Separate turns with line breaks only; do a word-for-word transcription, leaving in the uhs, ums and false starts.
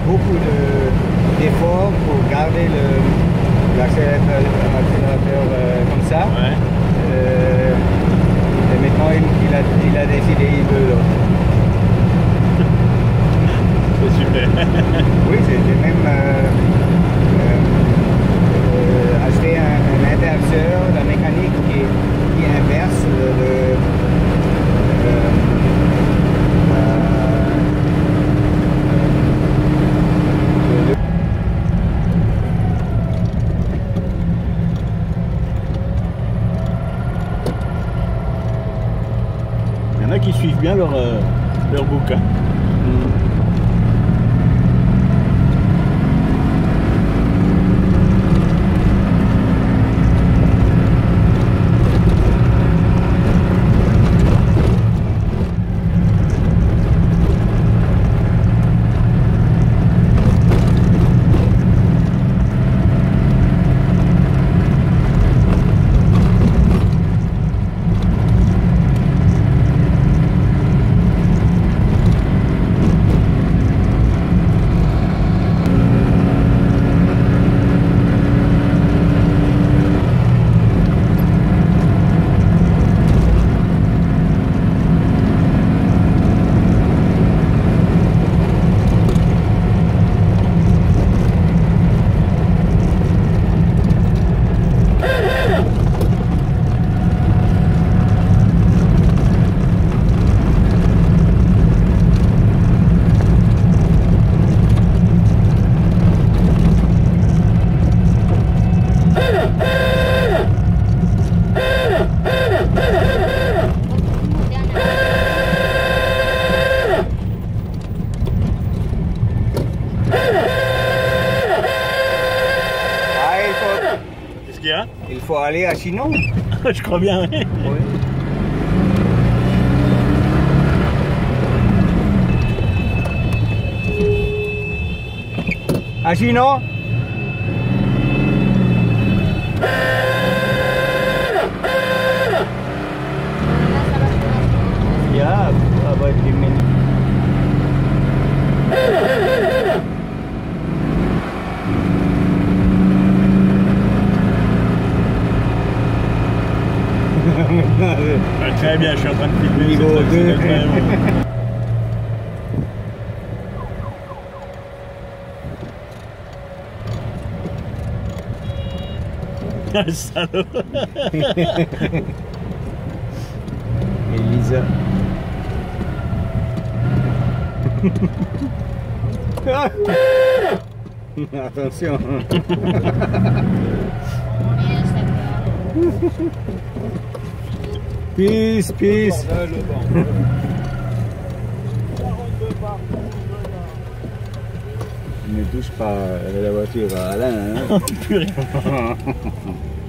beaucoup d'efforts pour garder l'accélérateur euh, comme ça.
Ouais.
Euh, et maintenant, il, il, a, il a décidé qu'il veut l'autre.
C'est super.
Oui, j'ai même euh, euh, euh, acheté un, un interrupteur, la mécanique qui, qui inverse le, le euh, euh,
Il y en a qui suivent bien leur, euh, leur bouquin. Mm. Qu'est-ce qu'il y a?
Il faut aller à Chinon.
Je crois bien, oui.
Oui. À Chinon? Ya, about the minute.
Ouais, très bien, je suis en train de filmer.
Niveau
c'est très-
deux.
c'est très bon. Ah, le salaud.
Elisa. Attention. Peace, peace. Ne touche pas la voiture à Alain. Hein.
Purée.